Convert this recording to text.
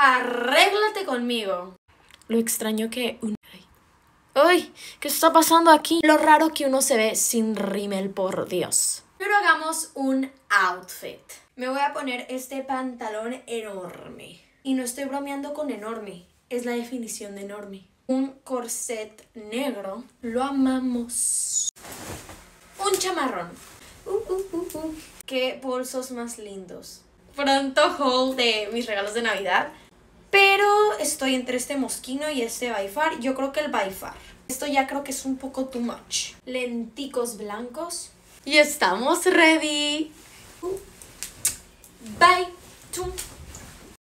arréglate conmigo. Lo extraño que ¡ay! ¿Qué está pasando aquí? Lo raro que uno se ve sin rímel, por Dios. Pero hagamos un outfit. Me voy a poner este pantalón enorme. Y no estoy bromeando con enorme. Es la definición de enorme. Un corset negro. Lo amamos. Un chamarrón. Qué bolsos más lindos. Pronto haul de mis regalos de Navidad. Pero estoy entre este Moschino y este By Far. Yo creo que el By Far. Esto ya creo que es un poco too much. Lenticos blancos. Y estamos ready. Bye.